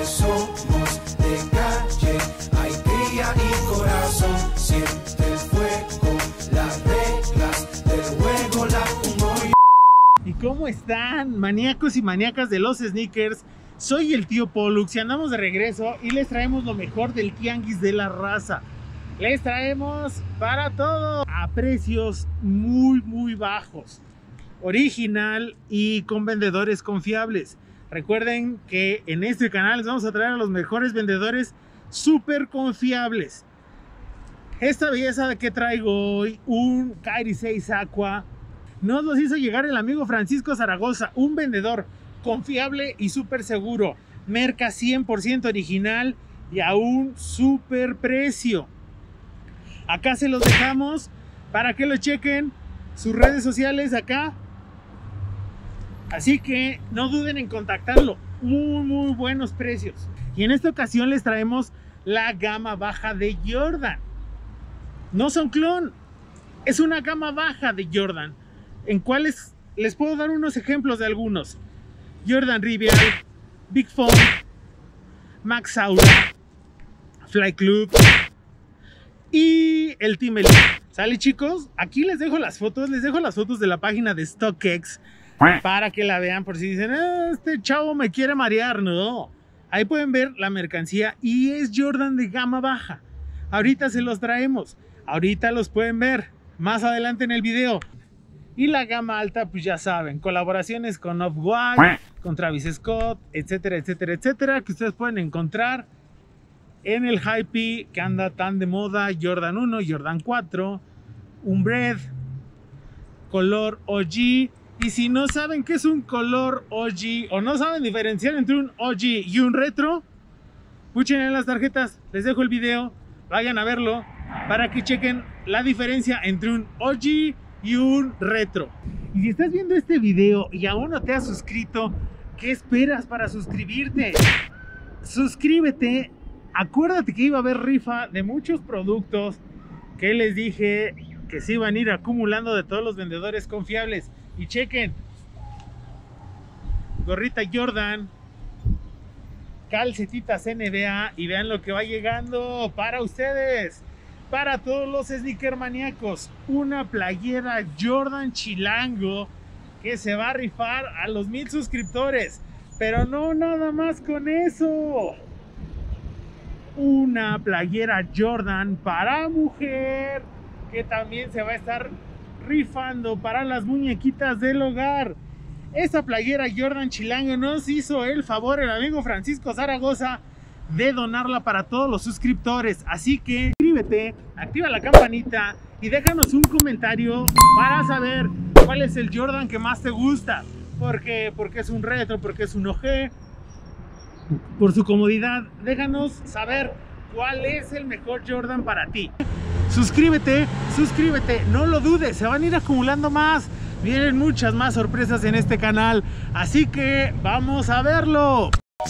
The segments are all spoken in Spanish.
Somos de calle, hay cría y corazón. Siente el fuego, las reglas del juego las pongo yo. ¿Y cómo están, maníacos y maníacas de los sneakers? Soy el tío Pollux y andamos de regreso y les traemos lo mejor del tianguis de la raza. Les traemos para todo a precios muy bajos, original y con vendedores confiables. Recuerden que en este canal les vamos a traer a los mejores vendedores súper confiables. Esta belleza que traigo hoy, un Kyrie 6 Aqua, nos los hizo llegar el amigo Francisco Zaragoza, un vendedor confiable y súper seguro. Merca 100% original y a un súper precio. Acá se los dejamos para que lo chequen, sus redes sociales acá. Así que no duden en contactarlo, muy buenos precios. Y en esta ocasión les traemos la gama baja de Jordan. No son clon, es una gama baja de Jordan, en cuales les puedo dar unos ejemplos de algunos. Jordan Rivial, Big Foam, Max Aura, Fly Club y el Team Elite. ¿Sale, chicos? Aquí les dejo las fotos de la página de StockX para que la vean por si dicen, este chavo me quiere marear. No, ahí pueden ver la mercancía y es Jordan de gama baja. Ahorita se los traemos, ahorita los pueden ver más adelante en el video. Y la gama alta, pues ya saben, colaboraciones con Off-White, con Travis Scott, etcétera, que ustedes pueden encontrar en el Hype que anda tan de moda. Jordan 1, Jordan 4, un Bread, color OG. Y si no saben qué es un color OG o no saben diferenciar entre un OG y un retro, puchen en las tarjetas, les dejo el video, vayan a verlo para que chequen la diferencia entre un OG y un retro. Y si estás viendo este video y aún no te has suscrito, ¿qué esperas para suscribirte? Suscríbete. Acuérdate que iba a haber rifa de muchos productos que les dije que se iban a ir acumulando de todos los vendedores confiables. Y chequen, gorrita Jordan, calcetitas NBA, y vean lo que va llegando para ustedes, para todos los sneaker maníacos. Una playera Jordan Chilango que se va a rifar a los 1000 suscriptores. Pero no nada más con eso, una playera Jordan para mujer que también se va a estar rifando para las muñequitas del hogar. Esta playera Jordan Chilango nos hizo el favor el amigo Francisco Zaragoza de donarla para todos los suscriptores. Así que suscríbete, activa la campanita y déjanos un comentario para saber cuál es el Jordan que más te gusta. Porque es un retro, porque es un OG, por su comodidad. Déjanos saber cuál es el mejor Jordan para ti. Suscríbete, no lo dudes, se van a ir acumulando más. Vienen muchas más sorpresas en este canal, así que vamos a verlo.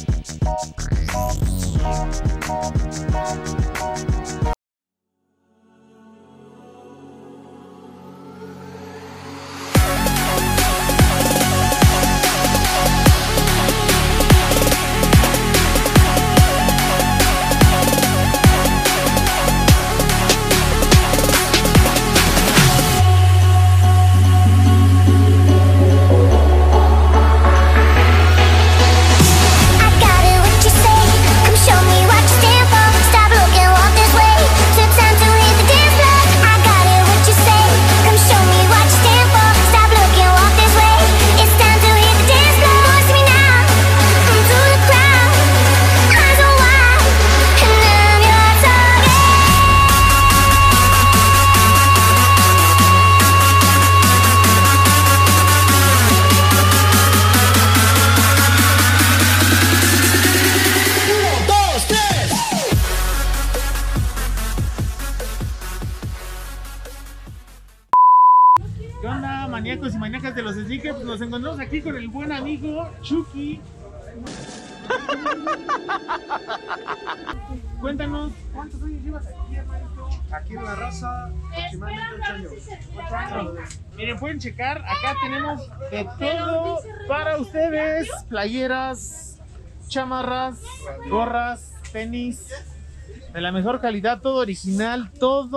¿Qué onda, maníacos y maníacas de los sneakers? Nos encontramos aquí con el buen amigo Chucky. Cuéntanos, ¿cuántos años llevas aquí, hermanito? Aquí en la raza, aproximadamente 8 años. 8 años. Miren, pueden checar, acá tenemos de todo para ustedes. Playeras, chamarras, gorras, tenis de la mejor calidad, todo original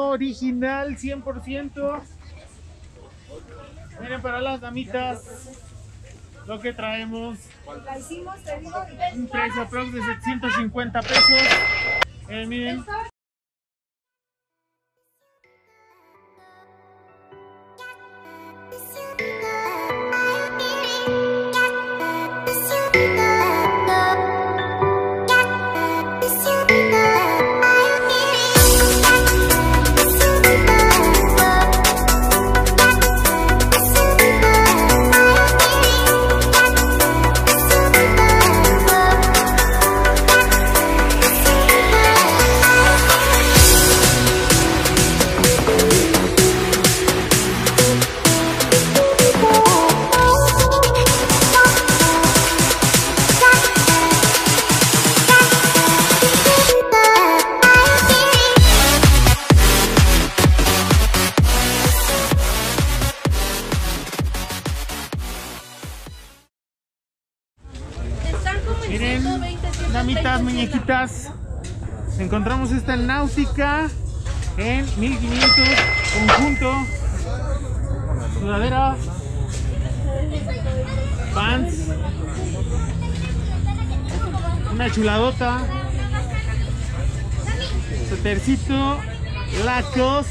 100%. Miren, para las damitas lo que traemos, un precio aprox de 750 pesos. Miren. Miren, damitas, muñequitas. Encontramos esta en Náutica en 1500, conjunto, sudadera, pants, una chuladota, suétercito Lacoste,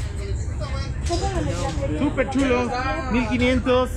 super chulo, 1500.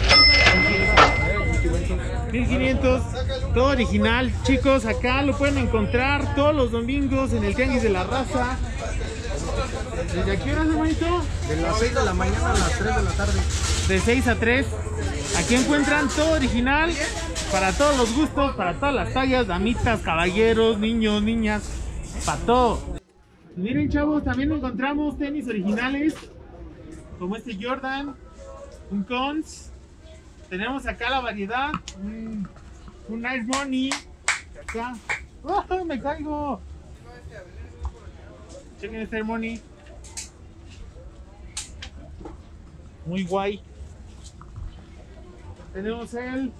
1500, todo original, chicos. Acá lo pueden encontrar todos los domingos en el Tianguis de la Raza. ¿Desde a qué hora, hermanito? De las 6 de la mañana a las 3 de la tarde. De 6 a 3. Aquí encuentran todo original para todos los gustos, para todas las tallas, damitas, caballeros, niños, niñas, para todo. Miren, chavos, también encontramos tenis originales como este Jordan, un Cons. Tenemos acá la variedad, un Nice Money, acá, ¡oh, me caigo! Chequen este Money, muy guay. Tenemos el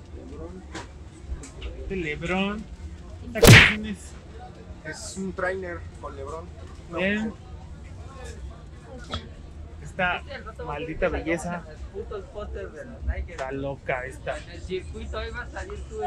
LeBron, esta colección Es un trainer con LeBron. Bien. Esta maldita belleza. Está loca esta. En el circuito ahí va a salir tú.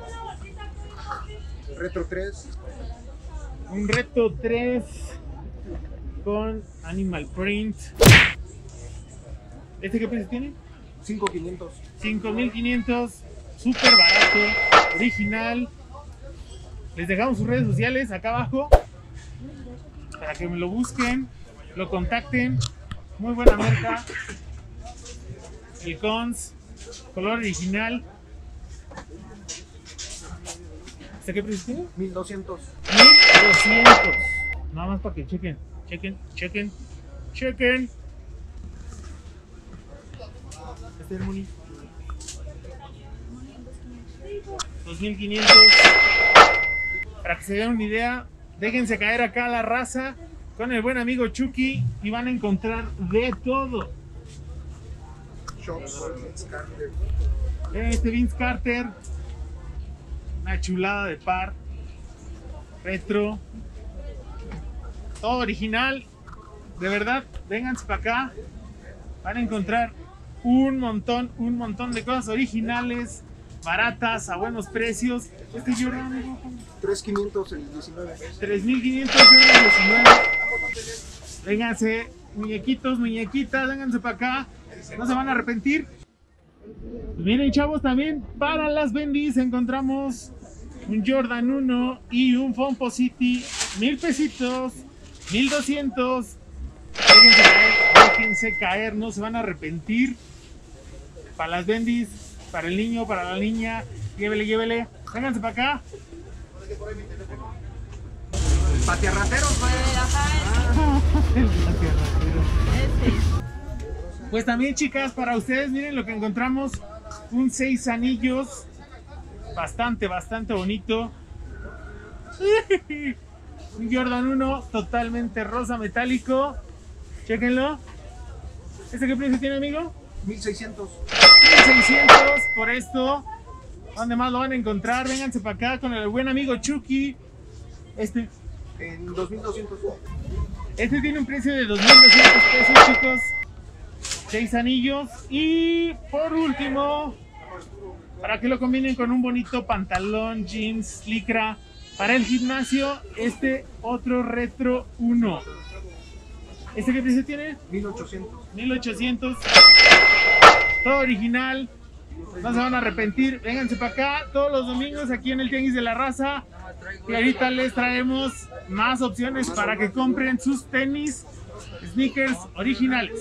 Retro 3. Un Reto 3 con Animal Print. ¿Este qué precio tiene? 5,500. 5,500. Súper barato. Original. Les dejamos sus redes sociales acá abajo para que me lo busquen, lo contacten. Muy buena marca. El Cons, color original. ¿Este qué precio tiene? 1,200. 1,200. Nada más para que chequen. Este es Moni. 2,500. Para que se den una idea, déjense caer acá a la Raza con el buen amigo Chucky y van a encontrar de todo. Shops, Vince Carter. Este Vince Carter, una chulada de par, retro, todo original. De verdad, vénganse para acá, van a encontrar un montón de cosas originales, baratas, a buenos precios. Este Jordan, amigo, 3,500 el 19. 3,500 el 19. Vénganse, muñequitos, muñequitas, vénganse para acá, no se van a arrepentir. Pues miren, chavos, también para las bendis encontramos un Jordan 1 y un Fomposity, 1,000 pesitos, 1,200. Déjense caer, no se van a arrepentir. Para las bendis, para el niño, para la niña, llévele. Vénganse para acá. Patiarrateros, Pues también, chicas, para ustedes, miren lo que encontramos. Un 6 anillos. Bastante bonito. Un Jordan 1 totalmente rosa metálico. Chéquenlo. ¿Este qué precio tiene, amigo? 1,600. 1,600 por esto. ¿Dónde más lo van a encontrar? Vénganse para acá con el buen amigo Chucky. En 2,200. Este tiene un precio de 2,200 pesos, chicos. 6 anillos. Y por último, para que lo combinen con un bonito pantalón, jeans, licra para el gimnasio, este otro Retro 1. ¿Este qué precio tiene? 1,800. 1,800. Todo original. No se van a arrepentir. Vénganse para acá todos los domingos aquí en el Tianguis de la Raza. Y ahorita les traemos más opciones para que compren sus tenis, sneakers originales.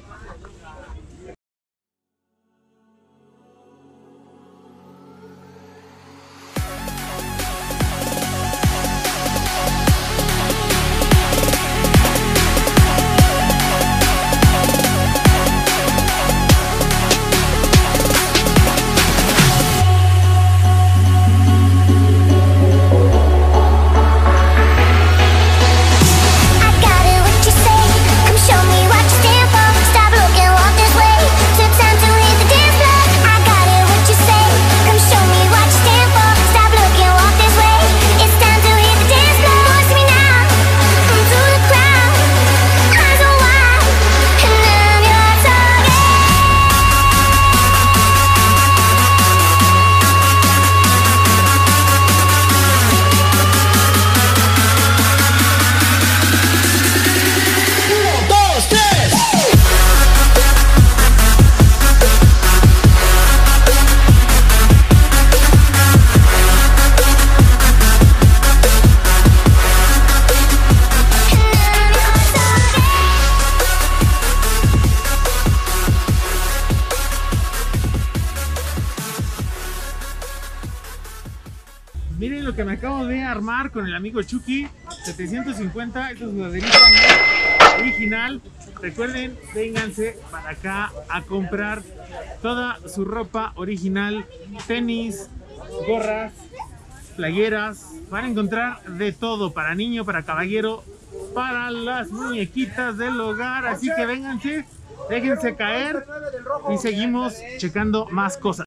Miren lo que me acabo de armar con el amigo Chucky. 750, esta sudaderita original. Recuerden, vénganse para acá a comprar toda su ropa original, tenis, gorras, playeras. Van a encontrar de todo, para niño, para caballero, para las muñequitas del hogar. Así que vénganse, déjense caer y seguimos checando más cosas.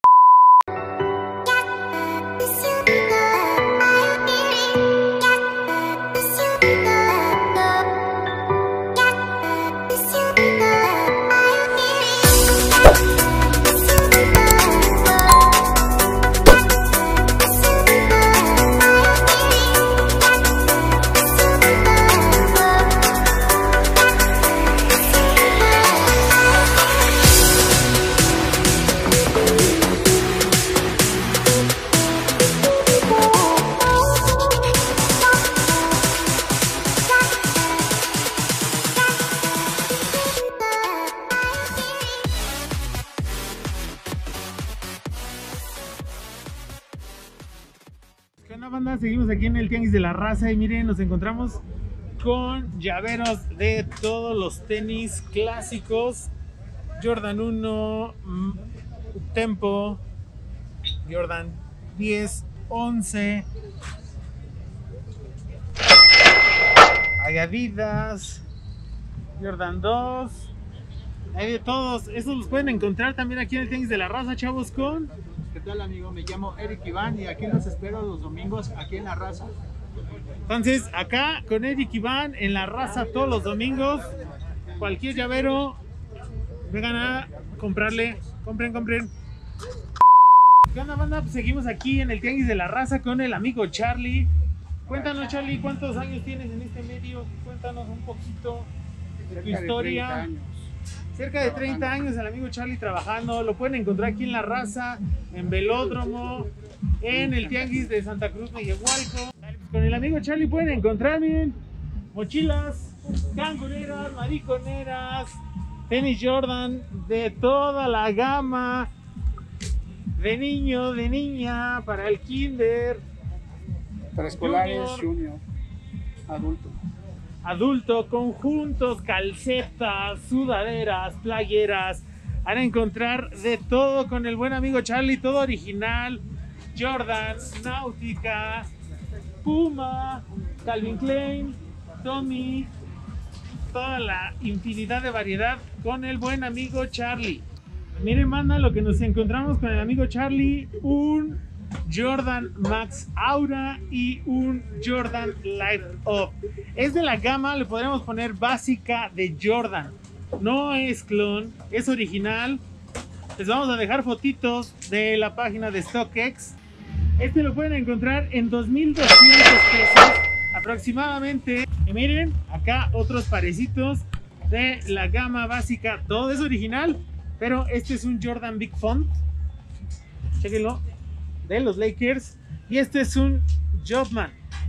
¿Qué onda, banda? Seguimos aquí en el Tianguis de la Raza y miren, nos encontramos con llaveros de todos los tenis clásicos. Jordan 1, Tempo, Jordan 10, 11, hay Adidas, Jordan 2, hay de todos. Estos los pueden encontrar también aquí en el Tianguis de la Raza, chavos, con... ¿Qué tal, amigo? Me llamo Eric Iván y aquí los espero los domingos aquí en La Raza. Entonces, acá con Eric Iván en La Raza todos los domingos. Cualquier llavero, vengan a comprarle. Compren. ¿Qué onda, banda? Pues seguimos aquí en el Tianguis de la Raza con el amigo Charlie. Cuéntanos, Charlie, ¿cuántos años tienes en este medio? Cuéntanos un poquito de tu historia. Cerca de 30 años el amigo Charlie trabajando. Lo pueden encontrar aquí en La Raza, en Velódromo, en el Tianguis de Santa Cruz, Meyehualco. Con el amigo Charlie pueden encontrar, miren, mochilas, cangureras, mariconeras, tenis Jordan, de toda la gama, de niño, de niña, para el kinder, Preescolares, junior, adulto, conjuntos, calcetas, sudaderas, playeras. Van a encontrar de todo con el buen amigo Charlie, todo original. Jordan, Náutica, Puma, Calvin Klein, Tommy, toda la infinidad de variedad con el buen amigo Charlie. Miren, manda, lo que nos encontramos con el amigo Charlie, un Jordan Max Aura y un Jordan Life Up. Es de la gama, le podríamos poner básica de Jordan. No es clon, es original. Les vamos a dejar fotitos de la página de StockX. Este lo pueden encontrar en 2,200 pesos aproximadamente. Y miren, acá otros parecitos de la gama básica. Todo es original, pero este es un Jordan Big Font. Chequenlo, de los Lakers. Y este es un Jumpman.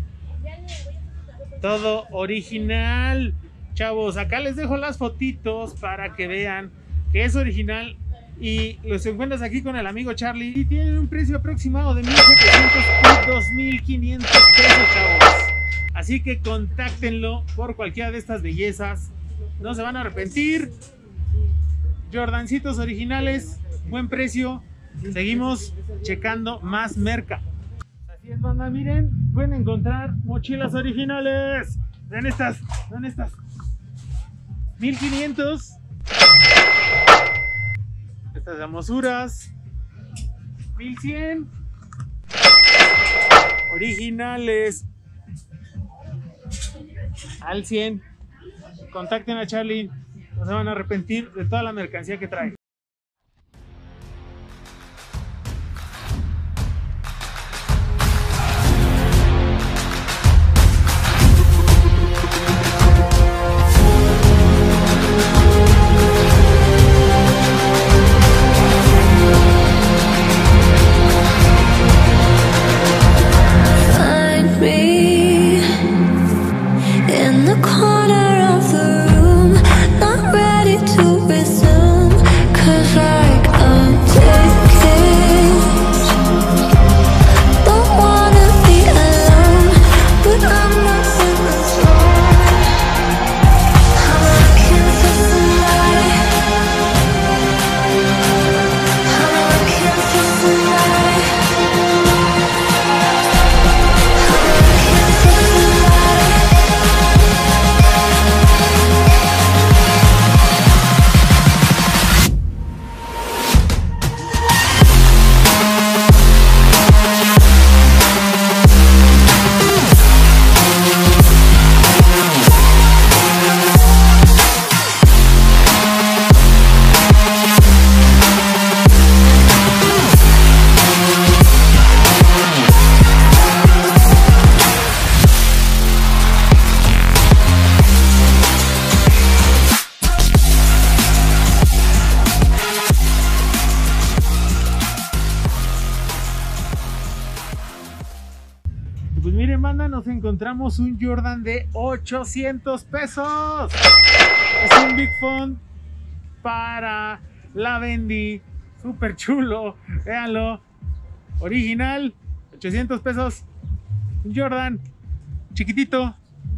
Todo original, chavos. Acá les dejo las fotitos para que vean que es original. Y los encuentras aquí con el amigo Charlie. Y tienen un precio aproximado de 1,700 y 2,500 pesos, chavos. Así que contáctenlo por cualquiera de estas bellezas. No se van a arrepentir. Jordancitos originales, buen precio. Seguimos checando más merca. Así es, banda, miren, pueden encontrar mochilas originales. Vean estas, vean estas. 1,500. Estas hermosuras. 1,100. Originales. Al 100. Contacten a Charlie. No se van a arrepentir de toda la mercancía que trae. Pues miren, banda, nos encontramos un Jordan de 800 pesos. Es un Big Font para la Bendy. Súper chulo, véanlo. Original, 800 pesos. Un Jordan chiquitito.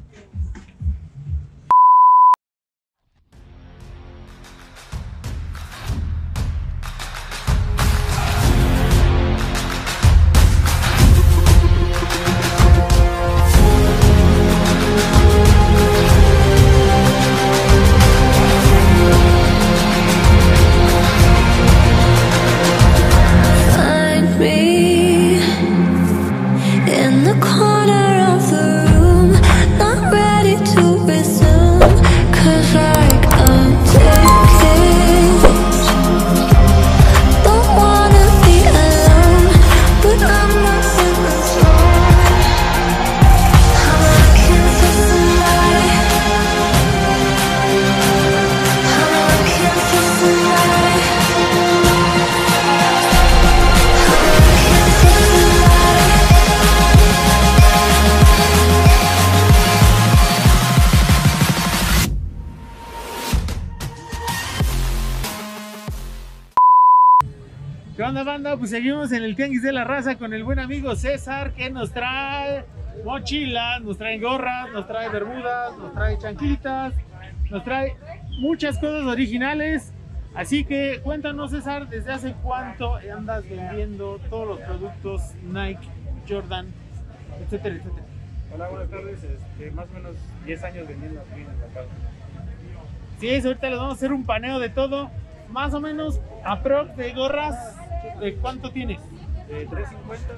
¿Qué onda, banda? Pues seguimos en el Tianguis de la Raza con el buen amigo César, que nos trae mochilas, nos trae gorras, nos trae bermudas, nos trae chanquitas, nos trae muchas cosas originales. Así que cuéntanos, César, ¿desde hace cuánto andas vendiendo todos los productos Nike, Jordan, etcétera, etcétera? Hola, buenas tardes. Más o menos 10 años vendiendo aquí en el mercado. Sí, ahorita les vamos a hacer un paneo de todo. Más o menos, aprox de gorras, ¿de cuánto tienes? De 350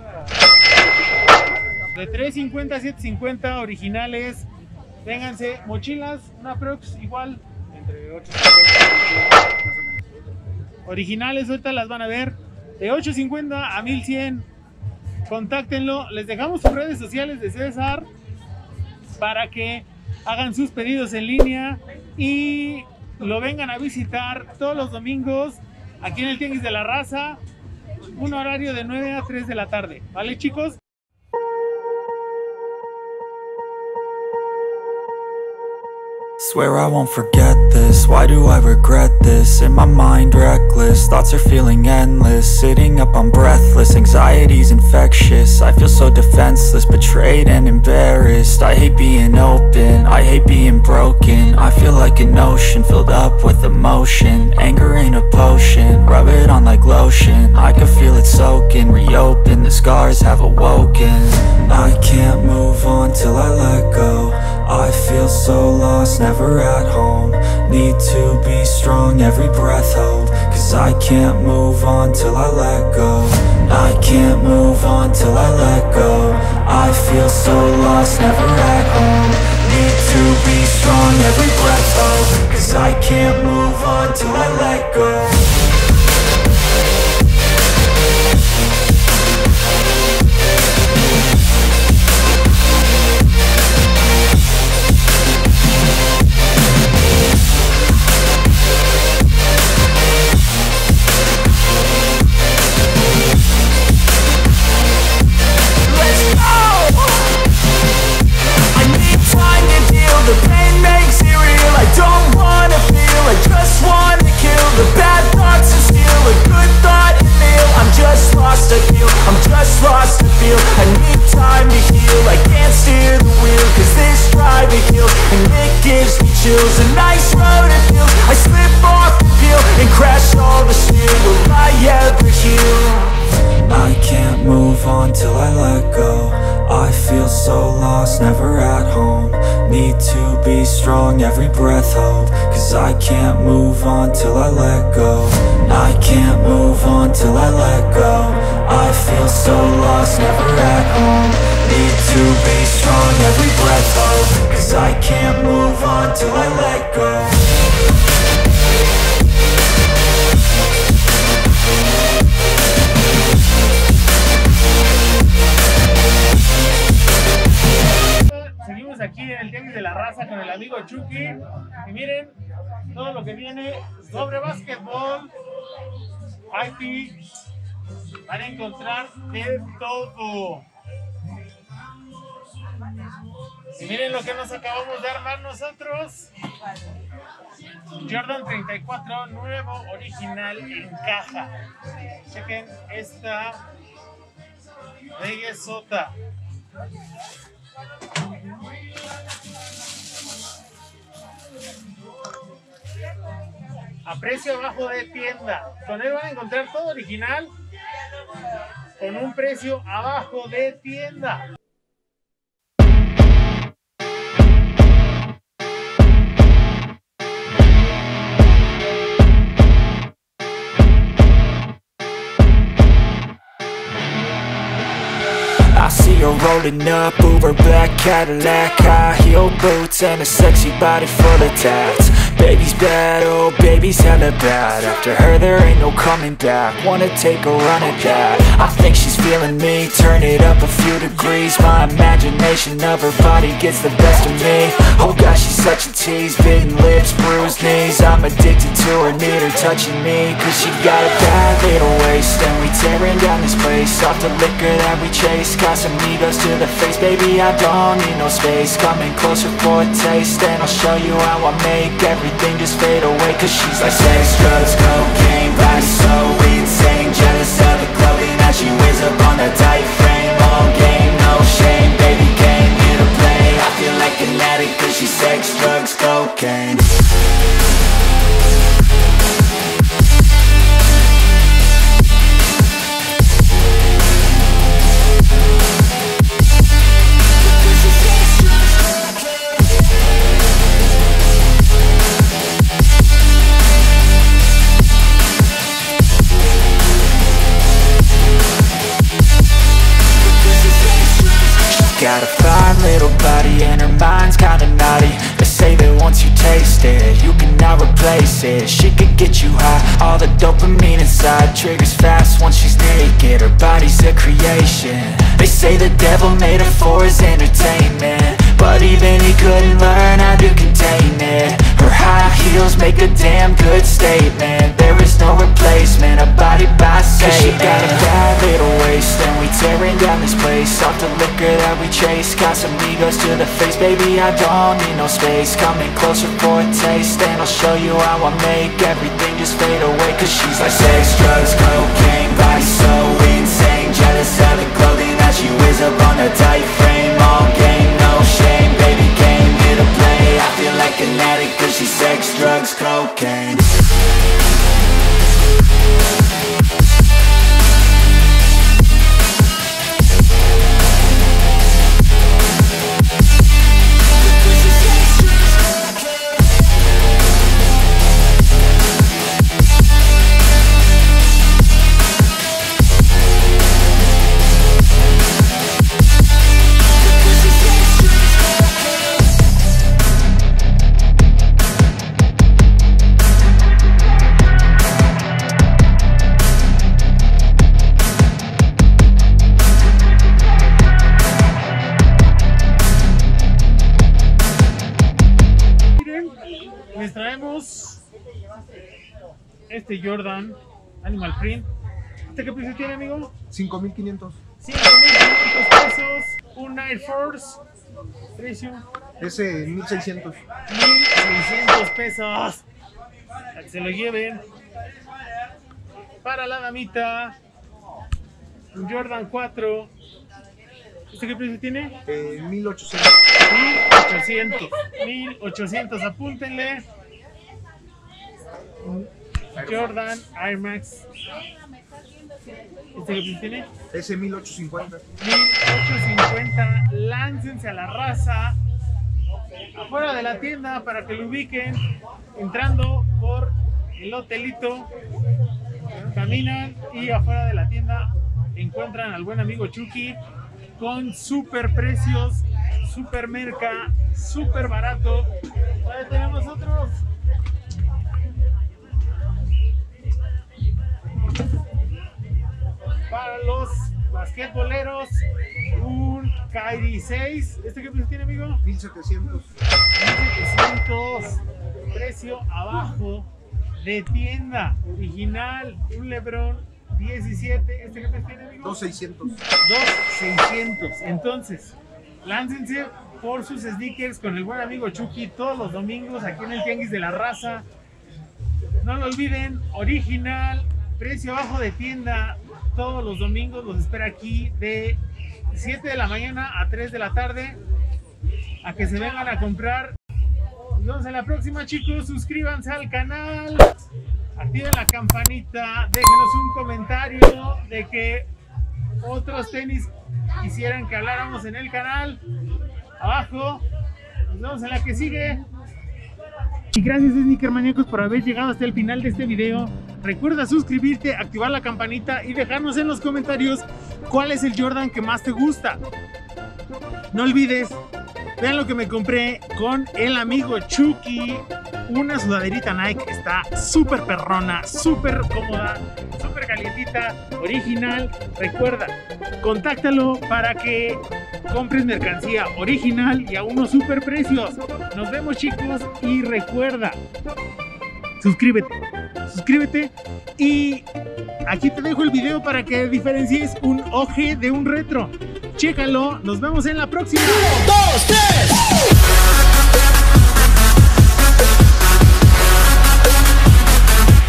De 350 a 750 originales. Vénganse, mochilas, una prox igual. entre 850 más o menos. Originales, ahorita las van a ver. De 850 a 1100. Contáctenlo. Les dejamos sus redes sociales de César para que hagan sus pedidos en línea y lo vengan a visitar todos los domingos aquí en el Tianguis de la Raza. Un horario de 9 a 3 de la tarde. ¿Vale, chicos? Swear I won't forget this, why do I regret this? In my mind reckless, thoughts are feeling endless. Sitting up, I'm breathless, anxiety's infectious. I feel so defenseless, betrayed and embarrassed. I hate being open, I hate being broken. I feel like an ocean filled up with emotion. Anger ain't a potion, rub it on like lotion. I can feel it soaking, reopen, the scars have awoken. I can't move on till I let go. I feel so lost, never at home. Need to be strong, every breath hold. Cause I can't move on till I let go. I can't move on till I let go. I feel so lost, never at home. Need to be strong, every breath hold. Cause I can't move on till I let go. A nice road it feels. I slip off the peel and crash all the steel. Will I ever heal? I can't move on till I let go. I feel so lost, never at home. Need to be strong, every breath hold. Cause I can't move on till I let go. I can't move on till I let go. I feel so lost, never at home. Need to be strong, every breath hold. Cause I can't move on till I let go. Seguimos aquí en el Tianguis de la Raza con el amigo Chucky. Y miren todo lo que viene sobre básquetbol, IT. Van a encontrar de todo. Y miren lo que nos acabamos de armar nosotros. Jordan 34 nuevo, original, en caja. Chequen esta bellezota. A precio abajo de tienda. Con él van a encontrar todo original con un precio abajo de tienda. I see her rolling up, Uber black Cadillac, high heel boots and a sexy body full of tats. Baby's bad, oh baby's hella bad. After her there ain't no coming back. Wanna take a run at that. I think she's feeling me, turn it up a few degrees. My imagination of her body gets the best of me. Oh gosh, she's such a tease, bitten lips, bruised knees. I'm addicted to her, need her touching me. Cause she got a bad little waist, and we tearing down this place. Off the liquor that we chase, got some egos to the face. Baby, I don't need no space. Coming closer for a taste, and I'll show you how I make everything just fade away. Cause she's like sex, drugs, cocaine, body so insane. Jealous of the clothing that she wears up on that tight frame. All game, no shame, baby came here to play. I feel like an addict cause she's sex, drugs, cocaine. inside, triggers fast once she's naked. Her body's a creation. They say the devil made her for his entertainment, but even he couldn't learn how to contain it. Her high heels make a damn good statement. There is no replacement, a body by Satan. 'Cause she got a bad little waist, and we tearing down this place off the liquor that we chase. Got some egos to the face, baby, I don't need no space. Coming closer for a taste, and I'll show you how I make everything just fade away. 'Cause she's like sex, drugs, cocaine, body so insane. Jealous of the clothing that she wears up on her tight frame. All game, no shame, baby came here to play. I feel like an addict 'cause she's sex, drugs, cocaine. Les traemos este Jordan Animal Print. ¿Este qué precio tiene, amigo? 5,500. 5,500 pesos. Un Air Force. Precio Ese 1,600. 1,600 pesos. Para que se lo lleven. Para la damita, un Jordan 4. ¿Este qué precio tiene? 1,800. 1,800, apúntenle. Jordan Air Max. ¿Este qué precio tiene? Ese 1,850. 1,850. Láncense a la raza afuera de la tienda para que lo ubiquen. Entrando por el hotelito, caminan y afuera de la tienda encuentran al buen amigo Chucky con super precios, super merca, super barato. Ahí tenemos otros. Para los basquetboleros, un Kyrie 6. ¿Este qué precio tiene, amigo? 1,700. 1,700. Precio abajo de tienda. Original, un LeBron 17. ¿Este qué precio tiene, amigo? 2,600. 2,600. Entonces, láncense por sus sneakers con el buen amigo Chucky todos los domingos aquí en el Tianguis de la Raza. No lo olviden, original, precio abajo de tienda. Todos los domingos los espera aquí de 7 de la mañana a 3 de la tarde. A que se vengan a comprar. Nos vemos en la próxima, chicos. Suscríbanse al canal. Activen la campanita. Déjenos un comentario de que otros tenis quisieran que habláramos en el canal. Abajo. Nos vemos en la que sigue. Y gracias, Sneaker Maníacos, por haber llegado hasta el final de este video. Recuerda suscribirte, activar la campanita y dejarnos en los comentarios cuál es el Jordan que más te gusta. No olvides, vean lo que me compré con el amigo Chucky. Una sudaderita Nike, está súper perrona, súper cómoda, súper calientita, original. Recuerda, contáctalo para que compres mercancía original y a unos super precios. Nos vemos, chicos, y recuerda, suscríbete y aquí te dejo el video para que diferencies un OG de un retro. Chécalo, nos vemos en la próxima. 1, 2, 3.